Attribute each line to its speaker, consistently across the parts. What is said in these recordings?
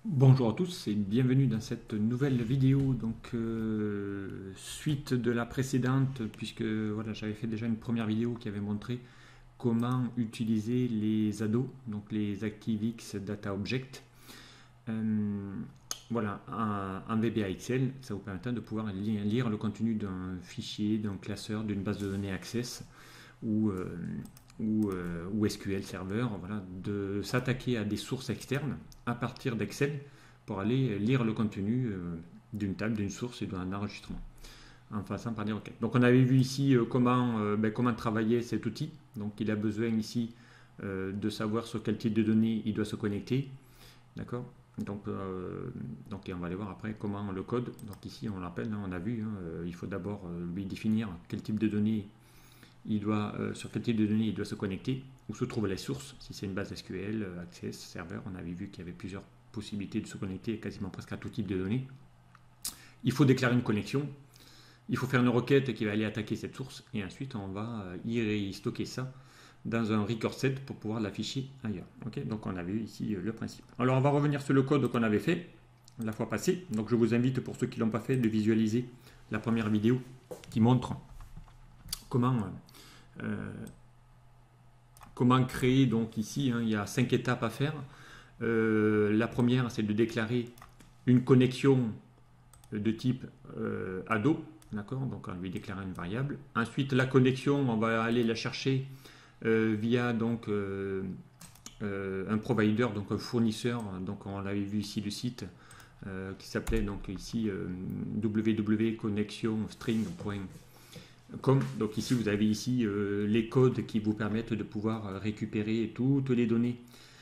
Speaker 1: Bonjour à tous et bienvenue dans cette nouvelle vidéo, suite de la précédente, puisque voilà, j'avais fait déjà une première vidéo qui avait montré comment utiliser les ADO, donc les ActiveX Data Object, voilà, en VBA Excel. Ça vous permettra de pouvoir lire le contenu d'un fichier, d'un classeur, d'une base de données Access ou, ou SQL Server, voilà, de s'attaquer à des sources externes à partir d'Excel pour aller lire le contenu d'une table, d'une source et d'un enregistrement en passant par des requêtes. Donc on avait vu ici comment travailler cet outil. Donc il a besoin ici de savoir sur quel type de données il doit se connecter. D'accord. Et on va aller voir après comment le code. Donc ici on l'appelle, on a vu, il faut d'abord lui définir quel type de données sur quel type de données il doit se connecter, où se trouvent les sources, si c'est une base SQL, Access, Server, on avait vu qu'il y avait plusieurs possibilités de se connecter quasiment presque à tout type de données. Il faut déclarer une connexion, il faut faire une requête qui va aller attaquer cette source, et ensuite on va y stocker ça dans un record set pour pouvoir l'afficher ailleurs. Okay, donc on a vu ici le principe. Alors on va revenir sur le code qu'on avait fait la fois passée. Donc je vous invite, pour ceux qui ne l'ont pas fait, de visualiser la première vidéo qui montre comment créer. Donc ici il y a 5 étapes à faire. La première, c'est de déclarer une connexion de type ADO, d'accord, donc on lui déclare une variable. Ensuite la connexion, on va aller la chercher via un provider, donc un fournisseur. Donc on avait vu ici le site qui s'appelait donc ici www.connectionstring.com. Donc ici vous avez ici les codes qui vous permettent de pouvoir récupérer toutes les données,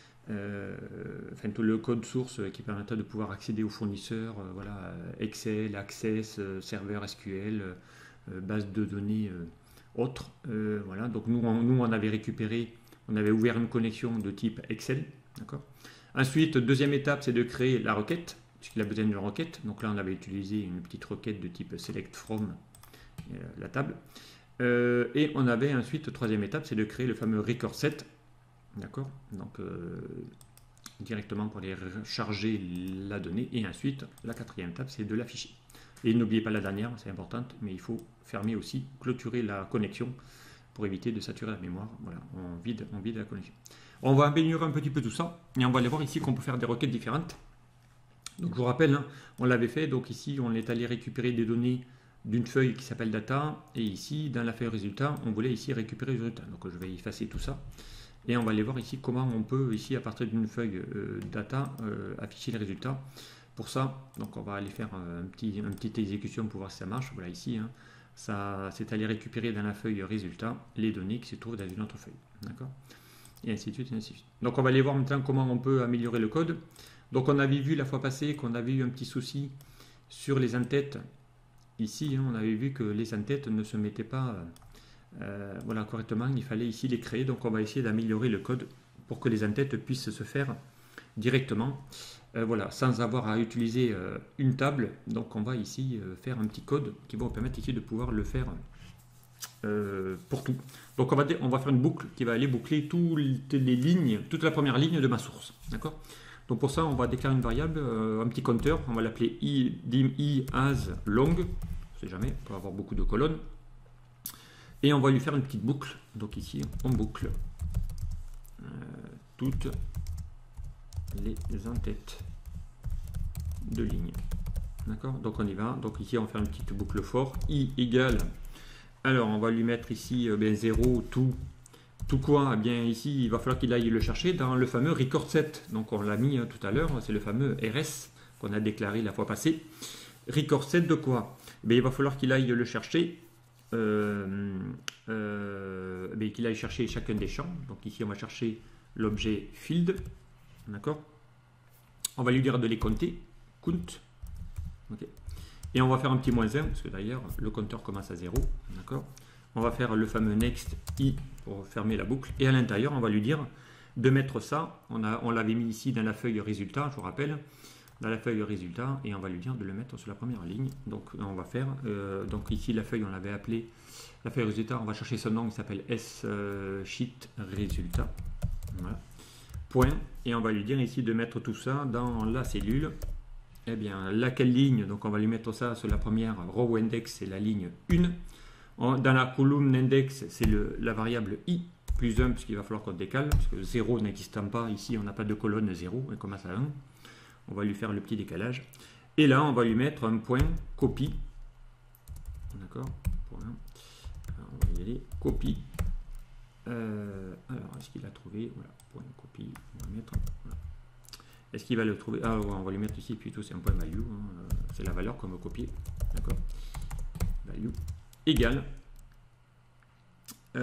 Speaker 1: tout le code source qui permettra de pouvoir accéder aux fournisseurs, voilà, Excel, Access, serveur SQL, base de données autres. Voilà, donc nous on avait récupéré, on avait ouvert une connexion de type Excel, d'accord. Ensuite, deuxième étape, c'est de créer la requête, puisqu'il a besoin d'une requête. Donc là, on avait utilisé une petite requête de type select from la table. Et on avait ensuite, troisième étape, c'est de créer le fameux record set, d'accord, donc directement pour aller charger la donnée. Et ensuite, la quatrième étape, c'est de l'afficher. Et n'oubliez pas la dernière, c'est importante, mais il faut fermer aussi, clôturer la connexion pour éviter de saturer la mémoire. Voilà, on vide la connexion. On va améliorer un petit peu tout ça, et on va aller voir ici qu'on peut faire des requêtes différentes. Donc je vous rappelle, on l'avait fait, donc ici on est allé récupérer des données d'une feuille qui s'appelle data, et ici dans la feuille résultat, on voulait ici récupérer les résultats. Donc je vais effacer tout ça, et on va aller voir ici comment on peut, ici à partir d'une feuille data, afficher les résultats. Pour ça, donc on va aller faire une petite exécution pour voir si ça marche. Voilà, ici, ça c'est aller récupérer dans la feuille résultat les données qui se trouvent dans une autre feuille. D'accord. Et ainsi de suite, et ainsi de suite. Donc on va aller voir maintenant comment on peut améliorer le code. Donc on avait vu la fois passée qu'on avait eu un petit souci sur les en-têtes. Ici, on avait vu que les en-têtes ne se mettaient pas voilà, correctement. Il fallait ici les créer. Donc on va essayer d'améliorer le code pour que les en-têtes puissent se faire directement, voilà, sans avoir à utiliser une table. Donc on va ici faire un petit code qui va vous permettre ici de pouvoir le faire pour tout. Donc on va faire une boucle qui va aller boucler toutes les lignes, toute la première ligne de ma source. D'accord. Donc pour ça, on va déclarer une variable, un petit compteur, on va l'appeler dim as long, on sait jamais, on peut avoir beaucoup de colonnes. Et on va lui faire une petite boucle. Donc ici, on boucle toutes les en-têtes de ligne. D'accord. Donc on y va. Donc ici, on va faire une petite boucle for i égale. Alors on va lui mettre ici 0, tout quoi. Eh bien ici, il va falloir qu'il aille le chercher dans le fameux record set. Donc on l'a mis tout à l'heure, c'est le fameux RS qu'on a déclaré la fois passée. Record set de quoi? Eh il va falloir qu'il aille le chercher. Qu'il aille chercher chacun des champs. Donc ici on va chercher l'objet field, d'accord. On va lui dire de les compter, count, ok. Et on va faire un petit -1 parce que d'ailleurs le compteur commence à 0, d'accord. On va faire le fameux next i pour fermer la boucle, et à l'intérieur on va lui dire de mettre ça. On l'avait mis ici dans la feuille résultat, je vous rappelle, dans la feuille résultat, et on va lui dire de le mettre sur la première ligne. Donc on va faire, donc ici la feuille on l'avait appelée la feuille résultat, on va chercher son nom, il s'appelle sheet résultat. Voilà. point, et on va lui dire ici de mettre tout ça dans la cellule. Eh bien, laquelle ligne? Donc on va lui mettre ça sur la première row index, c'est la ligne 1. Dans la colonne index, c'est la variable i plus 1, puisqu'il va falloir qu'on décale, parce que 0 n'existant pas, ici on n'a pas de colonne 0, on commence à 1. On va lui faire le petit décalage. Et là, on va lui mettre un point copie. D'accord. On va y aller. Copie. Alors, est-ce qu'il a trouvé? Voilà, point copie. On va mettre. Voilà. Est-ce qu'il va le trouver? Ah, on va lui mettre ici, plutôt c'est un point value. Hein. C'est la valeur qu'on va copier. D'accord. Value égale. Et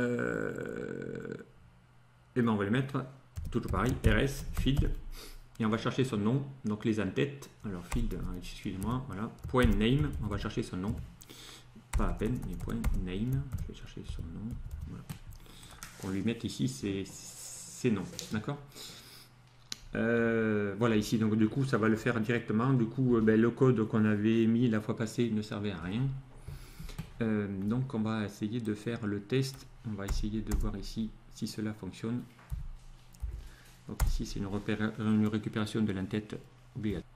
Speaker 1: ben on va le mettre toujours pareil. RS field. Et on va chercher son nom. Donc les en-têtes. Alors field, excusez-moi. Voilà. Point name. On va chercher son nom. Pas à peine, mais point name. Je vais chercher son nom. Voilà. On lui met ici ses noms. D'accord. Voilà ici. Donc du coup, ça va le faire directement. Du coup, le code qu'on avait mis la fois passée ne servait à rien. Donc on va essayer de faire le test. On va essayer de voir ici si cela fonctionne. Donc ici, c'est une récupération de l'entête obligatoire.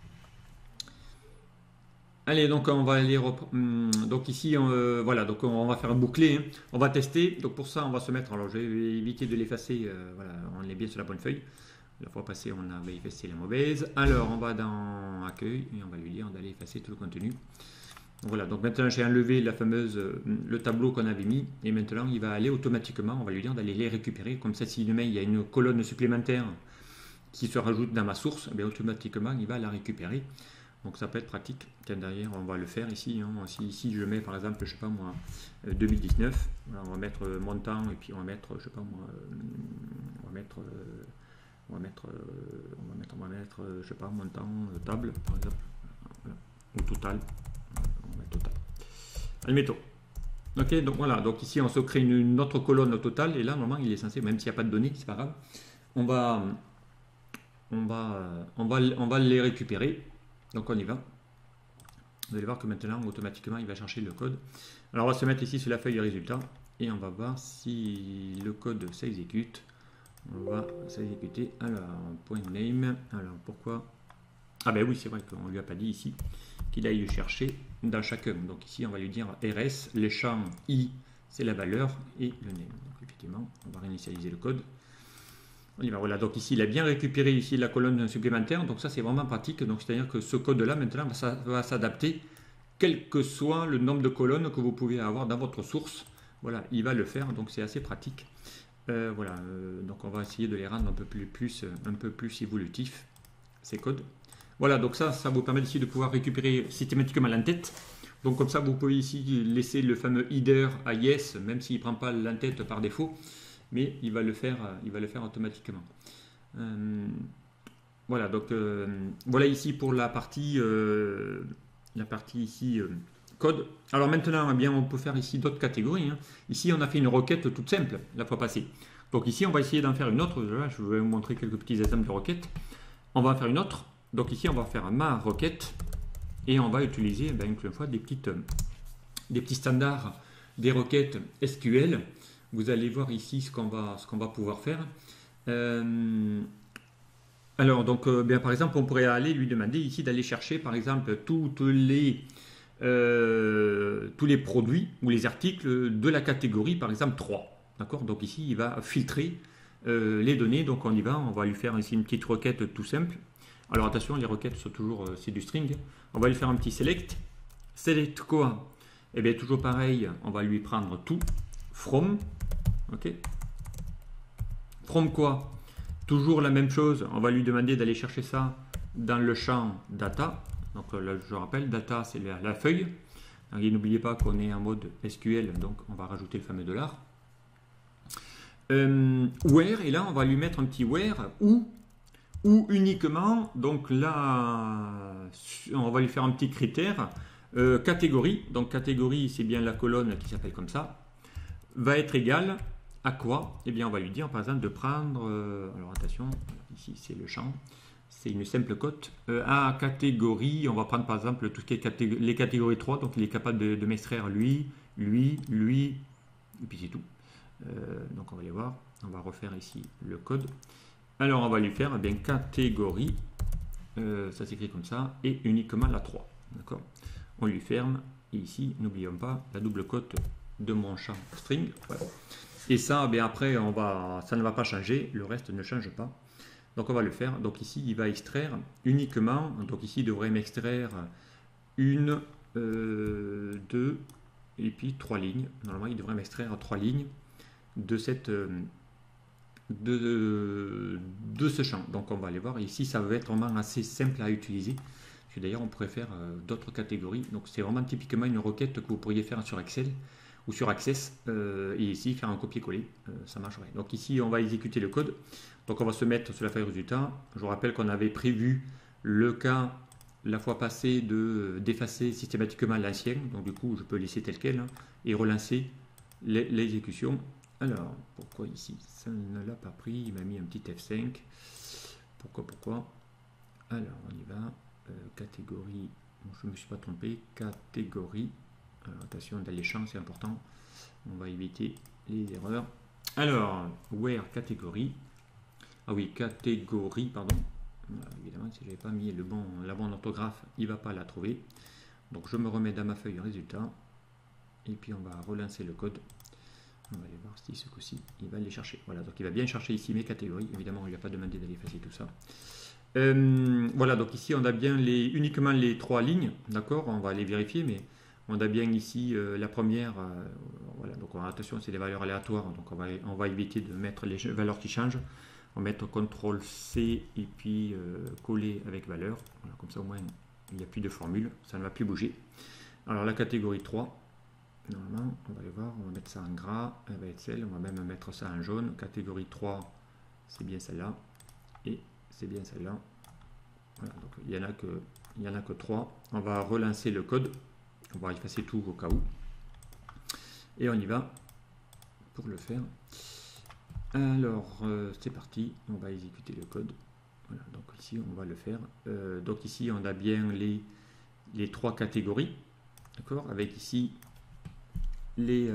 Speaker 1: Allez, donc on va aller donc ici voilà, donc on va faire un bouclé, hein. On va tester. Donc pour ça, on va se mettre, alors je vais éviter de l'effacer, voilà, on est bien sur la bonne feuille. La fois passée, on avait effacé la mauvaise. Alors on va dans accueil et on va lui dire d'aller effacer tout le contenu. Voilà, donc maintenant j'ai enlevé le tableau qu'on avait mis, et maintenant il va aller automatiquement, on va lui dire d'aller les récupérer. Comme ça, si demain il y a une colonne supplémentaire qui se rajoute dans ma source, bien automatiquement il va la récupérer. Donc ça peut être pratique. Tiens, derrière, on va le faire ici. Hein. Ici je mets par exemple, je sais pas moi, 2019. Voilà, on va mettre montant et puis on va mettre, je sais pas moi, on va mettre, je sais pas, montant table par exemple, voilà. Ou total. On va total. Admettons. Ok, donc voilà. Donc ici on se crée une autre colonne au total et là normalement il est censé, même s'il n'y a pas de données, c'est pas grave. On va les récupérer. Donc on y va. Vous allez voir que maintenant automatiquement il va chercher le code. Alors on va se mettre ici sur la feuille de résultat et on va voir si le code s'exécute. On va s'exécuter. Alors point name. Alors pourquoi? Ah ben oui, c'est vrai qu'on lui a pas dit ici qu'il aille chercher dans chacun. Donc ici on va lui dire RS, les champs I c'est la valeur et le name. Donc effectivement on va réinitialiser le code. On y va. Voilà, donc ici il a bien récupéré ici la colonne supplémentaire, donc ça c'est vraiment pratique. Donc c'est à dire que ce code là maintenant va s'adapter quel que soit le nombre de colonnes que vous pouvez avoir dans votre source. Voilà, il va le faire, donc c'est assez pratique. Voilà, donc on va essayer de les rendre un peu plus évolutifs, ces codes. Voilà, donc ça vous permet ici de pouvoir récupérer systématiquement l'entête. Donc comme ça vous pouvez ici laisser le fameux header à yes, même s'il ne prend pas l'entête par défaut, mais il va le faire automatiquement. Voilà, donc voilà ici pour la partie ici code. Alors maintenant, eh bien, on peut faire ici d'autres catégories. Hein. Ici, on a fait une requête toute simple la fois passée. Donc ici, on va essayer d'en faire une autre. Là, je vais vous montrer quelques petits exemples de requêtes. On va en faire une autre. Donc ici, on va faire ma requête et on va utiliser une fois des petits standards des requêtes SQL. Vous allez voir ici ce qu'on va pouvoir faire. Alors, donc, bien, par exemple, on pourrait aller lui demander ici d'aller chercher, par exemple, tous les produits ou les articles de la catégorie, par exemple, 3. D'accord? Donc ici, il va filtrer les données. Donc on y va, on va lui faire ici une petite requête tout simple. Alors attention, les requêtes sont toujours, c'est du string. On va lui faire un petit select. Select quoi? Eh bien, toujours pareil, on va lui prendre tout. From. Ok. From quoi? Toujours la même chose, on va lui demander d'aller chercher ça dans le champ data. Donc là, je rappelle, data c'est la feuille. N'oubliez pas qu'on est en mode SQL, donc on va rajouter le fameux $. Where, et là on va lui mettre un petit where ou uniquement. Donc là, on va lui faire un petit critère. Catégorie, donc catégorie c'est bien la colonne qui s'appelle comme ça, va être égale à quoi? Eh bien, on va lui dire, par exemple, de prendre, alors attention, ici c'est le champ, c'est une simple cote, à catégorie, on va prendre par exemple tout ce qui est les catégories 3, donc il est capable de m'extraire lui, et puis c'est tout. Donc on va les voir, on va refaire ici le code, Alors on va lui faire bien catégorie, ça s'écrit comme ça, et uniquement la 3. D'accord. On lui ferme, et ici, n'oublions pas la double cote de mon champ string. Voilà. Et ça, bien après, ça ne va pas changer, le reste ne change pas. Donc on va le faire. Donc ici, il va extraire uniquement, donc ici, il devrait m'extraire une, 2, et puis 3 lignes. Normalement, il devrait m'extraire 3 lignes de cette... de ce champ. Donc on va aller voir. Ici, ça va être vraiment assez simple à utiliser. D'ailleurs, on pourrait faire d'autres catégories. Donc c'est vraiment typiquement une requête que vous pourriez faire sur Excel ou sur Access. Et ici, faire un copier-coller. Ça marcherait. Donc ici, on va exécuter le code. Donc on va se mettre sur la feuille résultat. Je vous rappelle qu'on avait prévu le cas la fois passée d'effacer systématiquement l'ancien. Donc du coup, je peux laisser tel quel et relancer l'exécution. Alors, pourquoi ici ça ne l'a pas pris? Il m'a mis un petit F5. Pourquoi? Alors, on y va. Catégorie, je ne me suis pas trompé. Catégorie. Alors, attention, dans les champs, c'est important. On va éviter les erreurs. Alors, where catégorie. Ah oui, catégorie, pardon. Voilà, évidemment, si je n'avais pas mis la bonne orthographe, il ne va pas la trouver. Donc, je me remets dans ma feuille résultat. Et puis, on va relancer le code. On va aller voir si ce coup-ci, il va les chercher. Voilà, donc il va bien chercher ici mes catégories. Évidemment, on ne lui a pas demandé d'aller effacer tout ça. Voilà, donc ici, on a bien uniquement les 3 lignes. D'accord, on va aller vérifier, mais on a bien ici la première. Voilà, donc attention, c'est des valeurs aléatoires. Donc on va éviter de mettre les valeurs qui changent. On va mettre CTRL-C et puis coller avec valeur. Voilà, comme ça, au moins, il n'y a plus de formule. Ça ne va plus bouger. Alors, la catégorie 3. Normalement, on va aller voir, on va mettre ça en gras, elle va être celle, on va même mettre ça en jaune. Catégorie 3, c'est bien celle-là, et c'est bien celle-là. Voilà, donc il n'y en a que 3. On va relancer le code, on va effacer tout au cas où. Et on y va pour le faire. Alors, c'est parti, on va exécuter le code. Voilà, donc ici, on va le faire. Donc ici, on a bien les 3 catégories, d'accord, avec ici les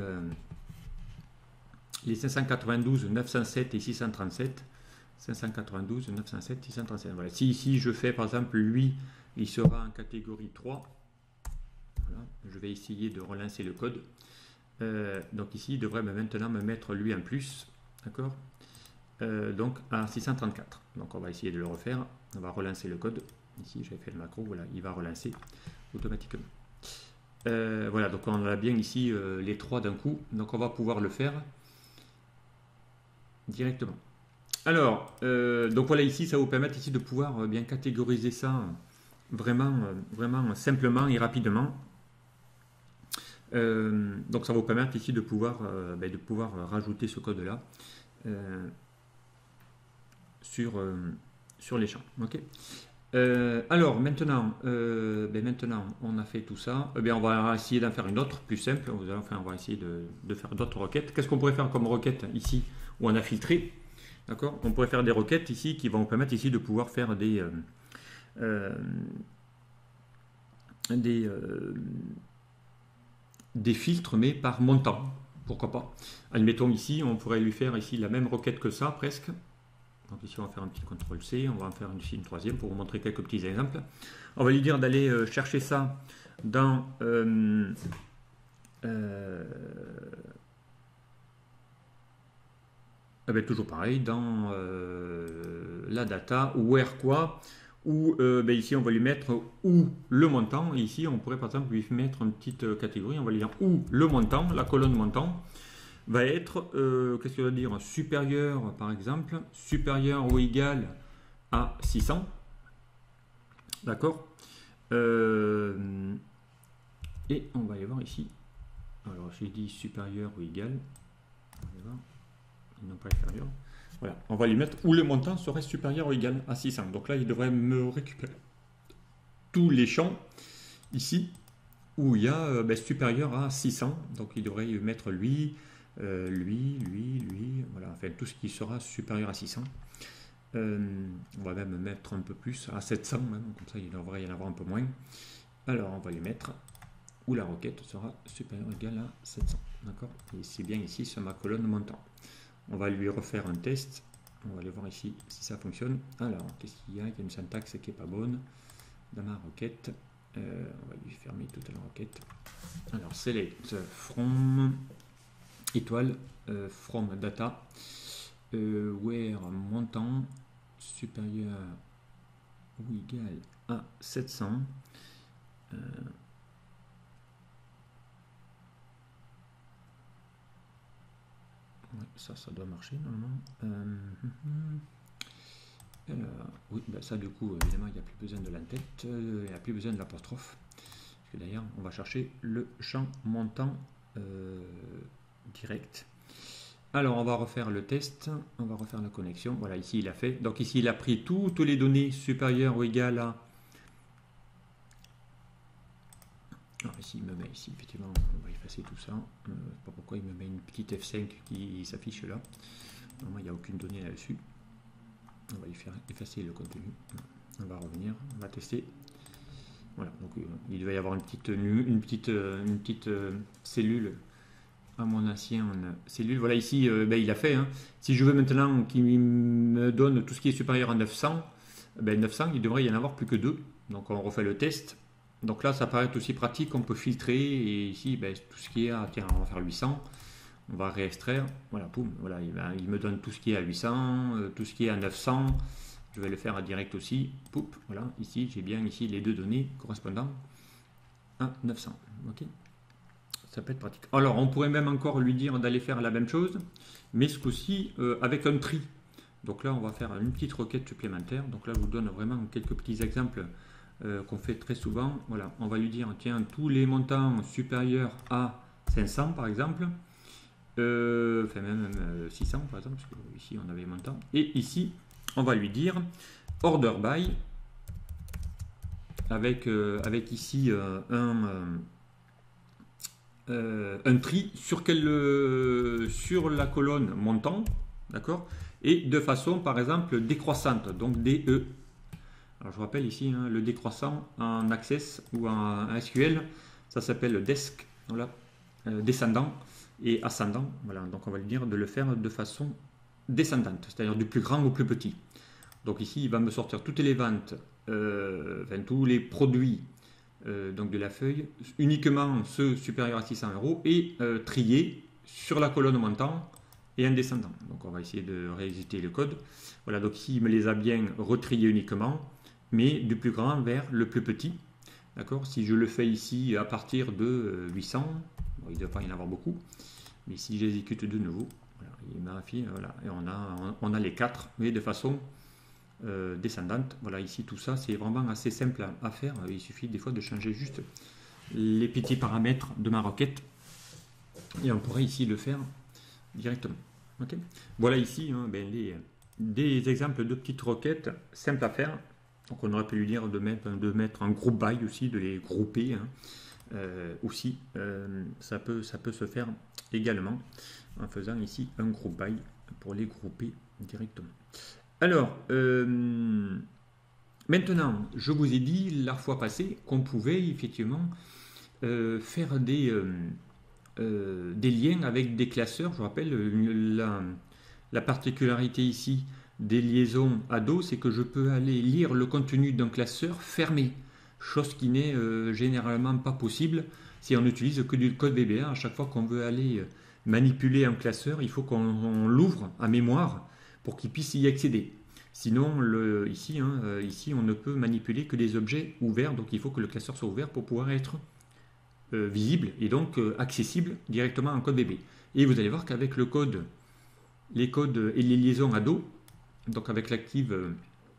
Speaker 1: 592, 907 et 637. 592, 907, 637. Voilà. Si ici je fais par exemple lui, il sera en catégorie 3. Voilà. Je vais essayer de relancer le code. Donc ici, il devrait maintenant me mettre lui en plus. D'accord, donc à 634. Donc on va essayer de le refaire. On va relancer le code. Ici, j'avais fait le macro. Voilà, il va relancer automatiquement. Voilà, donc on a bien ici les 3 d'un coup, donc on va pouvoir le faire directement. Alors, donc voilà, ici ça va vous permettre ici de pouvoir bien catégoriser ça vraiment simplement et rapidement. Donc ça va vous permettre ici de pouvoir rajouter ce code là sur les champs. Ok. Alors maintenant, on a fait tout ça. On va essayer d'en faire une autre plus simple. On va essayer de faire d'autres requêtes. Qu'est-ce qu'on pourrait faire comme requête ici où on a filtré? D'accord. On pourrait faire des requêtes ici qui vont nous permettre ici de pouvoir faire des filtres, mais par montant. Pourquoi pas? Admettons ici, on pourrait lui faire ici la même requête que ça presque. Donc ici, on va faire un petit CTRL-C, on va en faire une troisième pour vous montrer quelques petits exemples. On va lui dire d'aller chercher ça dans toujours pareil, dans la data, where quoi, ou ici on va lui mettre où le montant, et ici on pourrait par exemple lui mettre une petite catégorie, on va lui dire où le montant, la colonne montant, va être, qu'est-ce que ça veut dire, supérieur par exemple, supérieur ou égal à 600, d'accord, et on va aller voir ici, alors j'ai dit supérieur ou égal, on va voir, non pas inférieur, voilà, on va lui mettre où le montant serait supérieur ou égal à 600, donc là il devrait me récupérer tous les champs ici, où il y a supérieur à 600, donc il devrait mettre lui, voilà, enfin tout ce qui sera supérieur à 600. On va même mettre un peu plus, à 700 même, comme ça il devrait y en avoir un peu moins. Alors on va les mettre où la requête sera supérieure ou égale à 700, d'accord. Et c'est bien ici sur ma colonne montant. On va lui refaire un test, On va aller voir ici si ça fonctionne. Alors, qu'est-ce qu'il y a? Il y a une syntaxe qui n'est pas bonne dans ma requête. On va lui fermer toute la requête. Alors, select from étoile from data where montant supérieur ou égal à 700. Ouais, ça doit marcher normalement. Alors, oui, ben ça du coup, évidemment, il n'y a plus besoin de l'entête, il n'y a plus besoin de l'apostrophe. Parce que d'ailleurs, on va chercher le champ montant direct. Alors, on va refaire le test, on va refaire la connexion. Voilà, ici, il a fait. Donc ici, il a pris toutes les données supérieures ou égales à... Alors ici, il me met ici, effectivement, on va effacer tout ça. Je ne sais pas pourquoi il me met une petite F5 qui s'affiche là. Normalement, il n'y a aucune donnée là-dessus. On va lui faire effacer le contenu. On va revenir, on va tester. Voilà, donc il devait y avoir une petite cellule à mon ancienne cellule. Voilà, ici, ben, il a fait. Hein. Si je veux maintenant qu'il me donne tout ce qui est supérieur à 900, ben 900, il devrait y en avoir plus que 2. Donc on refait le test. Donc là, ça paraît aussi pratique, on peut filtrer. Et ici, ben, tout ce qui est à... Tiens, on va faire 800. On va réextraire. Voilà, boum. Voilà, il me donne tout ce qui est à 800, tout ce qui est à 900. Je vais le faire à direct aussi. Poup, voilà, ici, j'ai bien ici les deux données correspondant à 900. Ok, ça peut être pratique. Alors, on pourrait même encore lui dire d'aller faire la même chose, mais ce coup-ci avec un tri. Donc là, on va faire une petite requête supplémentaire. Donc là, je vous donne vraiment quelques petits exemples qu'on fait très souvent. Voilà, on va lui dire, tiens, tous les montants supérieurs à 500, par exemple, enfin même 600, par exemple, parce que ici, on avait les montants. Et ici, on va lui dire order by avec ici un tri sur la colonne montant, d'accord, et de façon par exemple décroissante, donc DE. Alors je rappelle ici hein, le décroissant en Access ou en SQL, ça s'appelle desk, voilà, descendant et ascendant. Voilà, donc on va lui dire de le faire de façon descendante, c'est-à-dire du plus grand au plus petit. Donc ici, il va me sortir toutes les ventes, enfin, tous les produits donc de la feuille, uniquement ceux supérieurs à 600 € et triés sur la colonne montant et un descendant. Donc on va essayer de réexécuter le code. Voilà, donc ici, il me les a bien retriés uniquement, mais du plus grand vers le plus petit. D'accord. Si je le fais ici à partir de 800, bon, il ne doit pas y en avoir beaucoup, mais si j'exécute de nouveau, voilà, il m'a fait, voilà, et on a les 4, mais de façon descendante. Voilà, ici tout ça c'est vraiment assez simple à faire. Il suffit des fois de changer juste les petits paramètres de ma requête et on pourrait ici le faire directement. Okay. Voilà ici hein, ben, des exemples de petites requêtes simples à faire. Donc on aurait pu lui dire de mettre un groupe by aussi, de les grouper hein. Aussi. Ça peut se faire également en faisant ici un groupe by pour les grouper directement. Alors, maintenant, je vous ai dit la fois passée qu'on pouvait effectivement faire des liens avec des classeurs. Je vous rappelle, la particularité ici des liaisons à dos, c'est que je peux aller lire le contenu d'un classeur fermé, chose qui n'est généralement pas possible si on n'utilise que du code VBA. À chaque fois qu'on veut aller manipuler un classeur, il faut qu'on l'ouvre à mémoire pour qu'il puisse y accéder. Sinon, ici, on ne peut manipuler que des objets ouverts, donc il faut que le classeur soit ouvert pour pouvoir être visible et donc accessible directement en code VB. Et vous allez voir qu'avec les codes et les liaisons à dos, donc avec l'ActiveX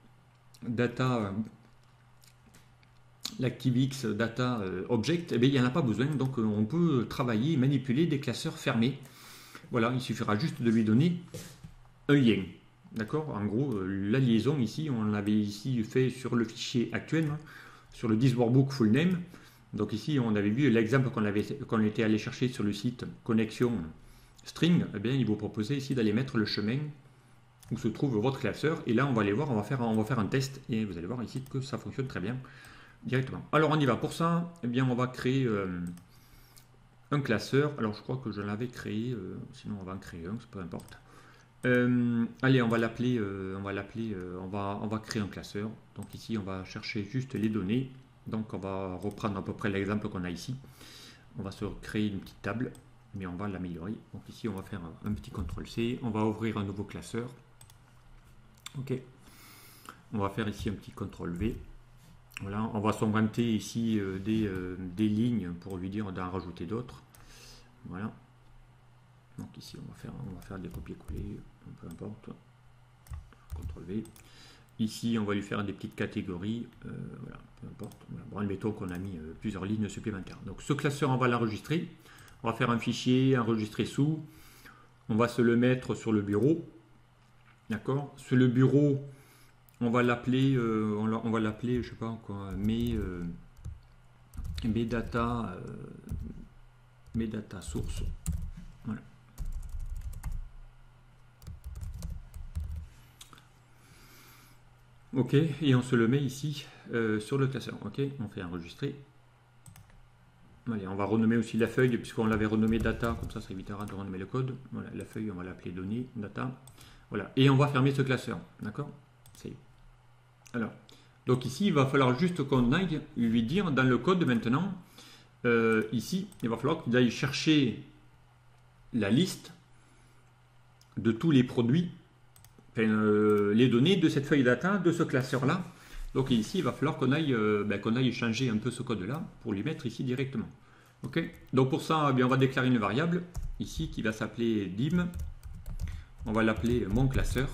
Speaker 1: Data Object, eh bien, il n'y en a pas besoin, donc on peut travailler et manipuler des classeurs fermés. Voilà, il suffira juste de lui donner un lien. D'accord. En gros, la liaison ici, on l'avait ici fait sur le fichier actuel, hein, sur le this workbook full name. Donc ici, on avait vu l'exemple qu'on était allé chercher sur le site connexion string. Eh bien, il vous proposait ici d'aller mettre le chemin où se trouve votre classeur. Et là, on va aller voir, on va faire un test et vous allez voir ici que ça fonctionne très bien directement. Alors, on y va. Pour ça, eh bien, on va créer un classeur. Alors, je crois que je l'avais créé, sinon on va en créer un, peu importe. Allez, on va créer un classeur. Donc ici, on va chercher juste les données. Donc on va reprendre à peu près l'exemple qu'on a ici. On va se créer une petite table, mais on va l'améliorer. Donc ici, on va faire un petit CTRL-C. On va ouvrir un nouveau classeur. Ok. On va faire ici un petit CTRL-V. Voilà, on va s'inventer ici des lignes pour lui dire d'en rajouter d'autres. Voilà. Donc ici, on va faire des copier-coller, peu importe. CTRL-V. Ici, on va lui faire des petites catégories. Voilà, peu importe. Voilà. Bon, admettons qu'on a mis plusieurs lignes supplémentaires. Donc ce classeur, on va l'enregistrer. On va faire un fichier, enregistrer sous. On va se le mettre sur le bureau. D'accord. Sur le bureau, on va l'appeler, je sais pas quoi, mes data source. Voilà. Ok, et on se le met ici sur le classeur. Ok, on fait enregistrer. Allez, on va renommer aussi la feuille puisqu'on l'avait renommé data, comme ça évitera de renommer le code. Voilà, la feuille, on va l'appeler données, data. Voilà, et on va fermer ce classeur. D'accord. Alors, donc ici, il va falloir juste qu'on aille lui dire dans le code maintenant, ici, il va falloir qu'il aille chercher la liste de tous les produits, les données de cette feuille data, de ce classeur-là. Donc ici, il va falloir qu'on aille changer un peu ce code-là pour lui mettre ici directement. Ok. Donc pour ça, on va déclarer une variable ici qui va s'appeler dim. On va l'appeler mon classeur.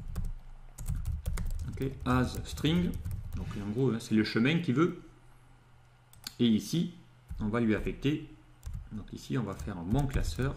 Speaker 1: Ok. As string. Donc en gros, c'est le chemin qu'il veut. Et ici, on va lui affecter. Donc ici, on va faire mon classeur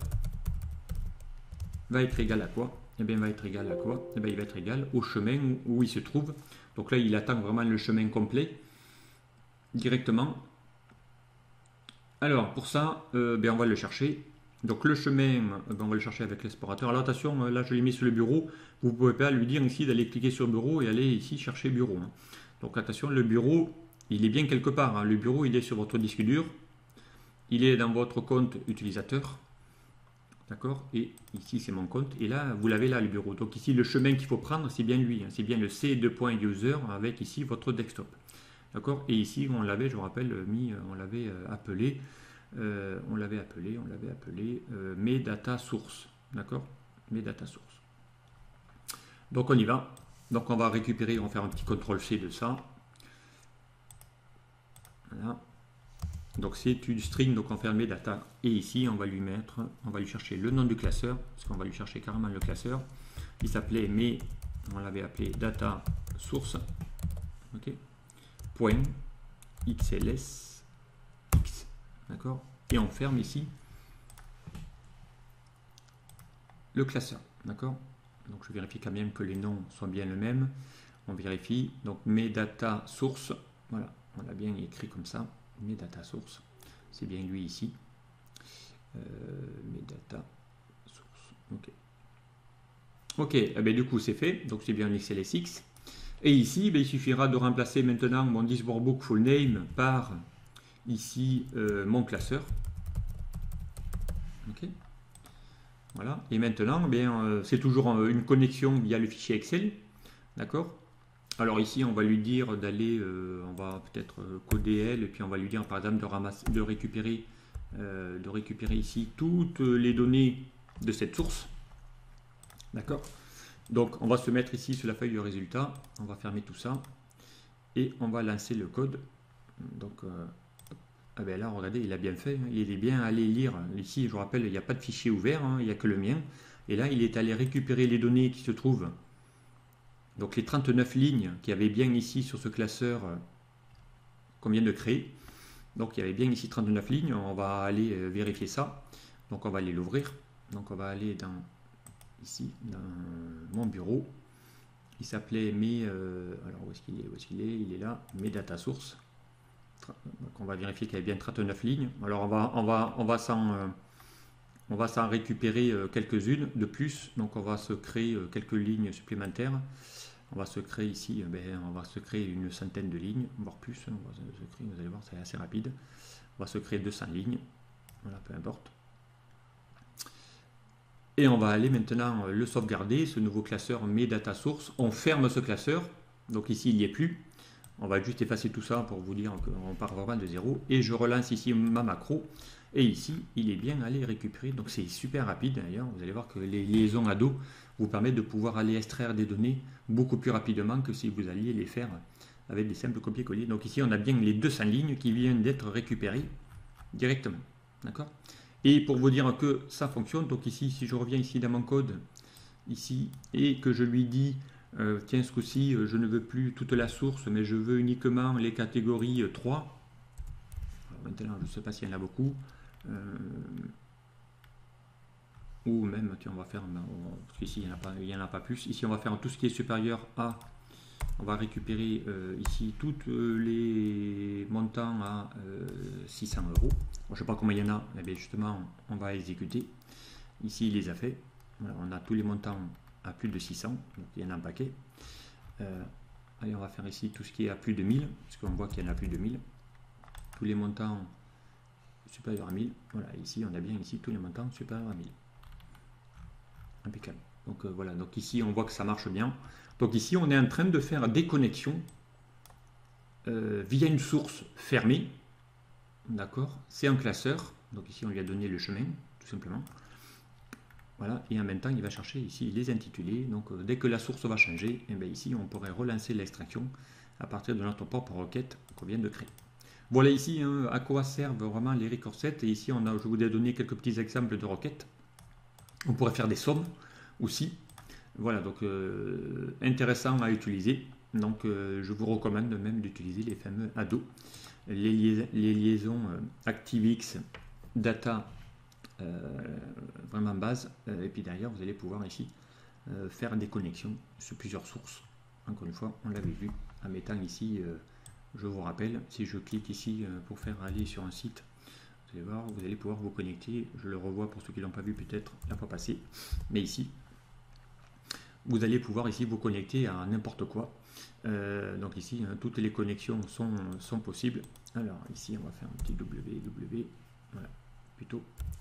Speaker 1: va être égal à quoi? Eh bien, il va être égal à quoi? Eh bien, il va être égal au chemin où il se trouve. Donc là, il attend vraiment le chemin complet directement. Alors, pour ça, on va le chercher. Donc le chemin, on va le chercher avec l'explorateur. Alors attention, là, je l'ai mis sur le bureau. Vous ne pouvez pas lui dire ici d'aller cliquer sur bureau et aller ici chercher bureau. Donc attention, le bureau, il est bien quelque part. Le bureau, il est sur votre disque dur. Il est dans votre compte utilisateur. D'accord. Et ici, c'est mon compte. Et là, vous l'avez là, le bureau. Donc ici, le chemin qu'il faut prendre, c'est bien lui. C'est bien le C2.user avec ici votre desktop. D'accord. Et ici, on l'avait, je vous rappelle, on l'avait appelé. Mes data source. D'accord. Mes data source. Donc on y va. Donc on va récupérer, on va faire un petit CTRL-C de ça. Voilà. Donc c'est une string, donc on fait mes data. Et ici, on va lui chercher le nom du classeur, parce qu'on va lui chercher carrément le classeur. Il s'appelait on l'avait appelé data source. Ok. Point xls x. D'accord. Et on ferme ici le classeur. D'accord. Donc je vérifie quand même que les noms sont bien les mêmes. On vérifie. Donc mes data source. Voilà. On l'a bien écrit comme ça. Mes data source. C'est bien lui ici. Mes data source. Ok. Ok. Eh bien, du coup, c'est fait. Donc c'est bien l'XLSX. Et ici, il suffira de remplacer maintenant mon workbook full name par ici mon classeur. Ok. Voilà. Et maintenant, c'est toujours une connexion via le fichier Excel. D'accord. Alors ici, on va lui dire d'aller, on va peut-être coder elle, et puis on va lui dire par exemple de récupérer ici toutes les données de cette source. D'accord. Donc on va se mettre ici sur la feuille de résultat, on va fermer tout ça, et on va lancer le code. Donc là, regardez, il a bien fait, il est bien allé lire. Ici, je vous rappelle, il n'y a pas de fichier ouvert, il n'y a que le mien. Et là, il est allé récupérer les données qui se trouvent. Donc les 39 lignes qu'il y avait bien ici sur ce classeur qu'on vient de créer. Donc il y avait bien ici 39 lignes, on va aller vérifier ça. Donc on va aller l'ouvrir. Donc on va aller ici, dans mon bureau. Il s'appelait alors où est-ce qu'il est? Il est là, mes data source. Donc on va vérifier qu'il y avait bien 39 lignes. Alors on va s'en récupérer quelques-unes de plus. Donc on va se créer quelques lignes supplémentaires. On va se créer ici, on va se créer une centaine de lignes, voire plus. On va se créer, vous allez voir, c'est assez rapide. On va se créer 200 lignes. Voilà, peu importe. Et on va aller maintenant le sauvegarder, ce nouveau classeur mes data source. On ferme ce classeur, donc ici il n'y est plus. On va juste effacer tout ça pour vous dire qu'on part vraiment de zéro. Et je relance ici ma macro. Et ici, il est bien allé récupérer. Donc c'est super rapide d'ailleurs. Vous allez voir que les liaisons ado vous permettent de pouvoir aller extraire des données beaucoup plus rapidement que si vous alliez les faire avec des simples copier-coller. Donc ici, on a bien les 200 lignes qui viennent d'être récupérées directement. D'accord? Et pour vous dire que ça fonctionne, donc ici, si je reviens ici dans mon code, ici, et que je lui dis tiens, ce coup-ci, je ne veux plus toute la source, mais je veux uniquement les catégories 3. Alors maintenant, je ne sais pas s'il y en a beaucoup. Ou même, tiens, on va faire, parce qu'ici, il n'y en a pas plus. Ici, on va faire tout ce qui est supérieur à, on va récupérer ici tous les montants à 600 euros. Je ne sais pas combien il y en a, mais justement, on va exécuter. Ici, il les a fait. Voilà, on a tous les montants à plus de 600, donc il y en a un paquet. Allez, on va faire ici tout ce qui est à plus de 1000, parce qu'on voit qu'il y en a plus de 1000. Tous les montants supérieurs à 1000. Voilà, ici, on a bien ici tous les montants supérieurs à 1000. Impeccable. Donc voilà, donc ici, on voit que ça marche bien. Donc ici, on est en train de faire des connexions via une source fermée. D'accord, c'est un classeur. Donc ici, on lui a donné le chemin, tout simplement. Voilà, et en même temps, il va chercher ici les intitulés. Donc, dès que la source va changer, et bien ici, on pourrait relancer l'extraction à partir de notre propre requête qu'on vient de créer. Voilà ici hein, à quoi servent vraiment les record sets. Et ici, je vous ai donné quelques petits exemples de requêtes. On pourrait faire des sommes aussi. Voilà, donc intéressant à utiliser. Donc, je vous recommande même d'utiliser les fameux ados. Les liaisons ActiveX, Data, vraiment base, et puis derrière vous allez pouvoir ici faire des connexions sur plusieurs sources. Encore une fois, on l'avait vu en mettant ici, je vous rappelle, si je clique ici pour faire aller sur un site, vous allez voir, vous allez pouvoir vous connecter. Je le revois pour ceux qui l'ont pas vu peut-être la fois passée, mais ici vous allez pouvoir ici vous connecter à n'importe quoi. Donc ici toutes les connexions sont possibles. Alors ici on va faire un petit www, voilà, plutôt.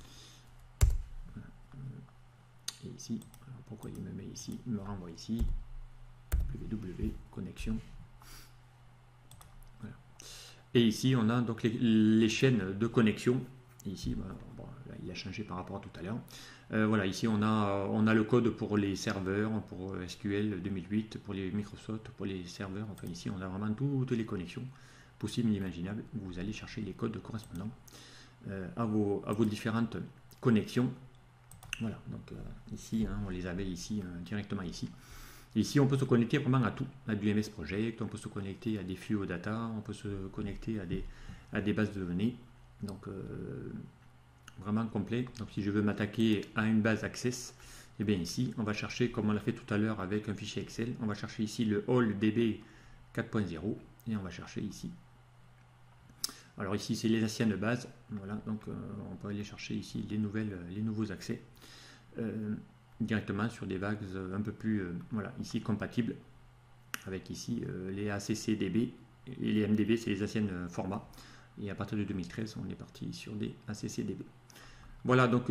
Speaker 1: Et ici, alors pourquoi il me met ici, il me renvoie ici, www, connexion. Voilà. Et ici, on a donc les chaînes de connexion. Et ici, voilà, bon, là, il a changé par rapport à tout à l'heure. Voilà, ici, on a le code pour les serveurs, pour SQL 2008, pour les Microsoft, pour les serveurs. Enfin, ici, on a vraiment toutes les connexions possibles et imaginables. Vous allez chercher les codes correspondants à vos différentes connexions. Voilà, donc ici, hein, on les avait ici, directement ici. Ici, on peut se connecter vraiment à tout, à du MS Project, on peut se connecter à des flux aux data, on peut se connecter à des bases de données. Donc, vraiment complet. Donc, si je veux m'attaquer à une base Access, et bien ici, on va chercher, comme on l'a fait tout à l'heure avec un fichier Excel, on va chercher ici le AllDB 4.0 et on va chercher ici. Alors ici, c'est les anciennes bases. Voilà, donc on peut aller chercher ici les nouveaux accès directement sur des bases un peu plus, voilà, ici compatibles avec ici les ACCDB et les MDB, c'est les anciennes formats. Et à partir de 2013, on est parti sur des ACCDB. Voilà, donc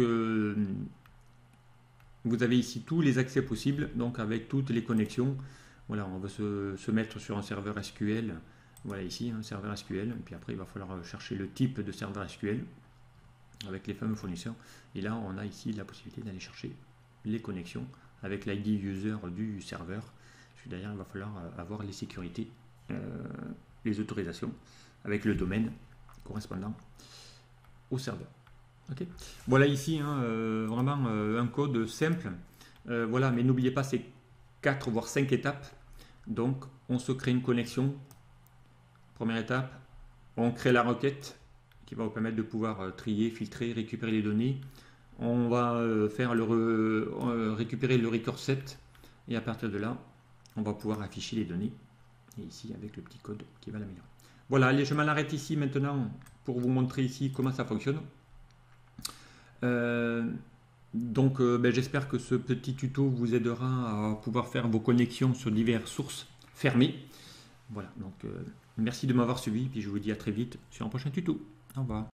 Speaker 1: vous avez ici tous les accès possibles, donc avec toutes les connexions. Voilà, on veut se mettre sur un serveur SQL. Voilà ici, un serveur SQL, et puis après il va falloir chercher le type de serveur SQL avec les fameux fournisseurs. Et là, on a ici la possibilité d'aller chercher les connexions avec l'ID user du serveur. Puis derrière, il va falloir avoir les sécurités, les autorisations avec le domaine correspondant au serveur. Okay. Voilà ici, hein, vraiment un code simple. Voilà, mais n'oubliez pas ces 4 voire 5 étapes. Donc, on se crée une connexion. Première étape, on crée la requête qui va vous permettre de pouvoir trier, filtrer, récupérer les données. On va récupérer le record set et à partir de là, on va pouvoir afficher les données. Et ici, avec le petit code qui va l'améliorer. Voilà, allez, je m'en arrête ici maintenant pour vous montrer ici comment ça fonctionne. Donc, j'espère que ce petit tuto vous aidera à pouvoir faire vos connexions sur diverses sources fermées. Voilà, donc merci de m'avoir suivi, puis je vous dis à très vite sur un prochain tuto. Au revoir.